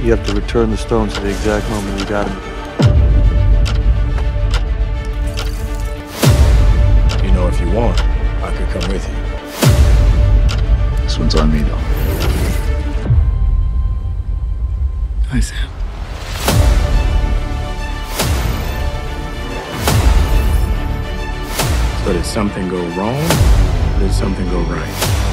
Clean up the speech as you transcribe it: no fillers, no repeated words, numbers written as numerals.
You have to return the stones at the exact moment you got them. You know, if you want, I could come with you. This one's on me, though. Hi, Sam. So did something go wrong, or did something go right?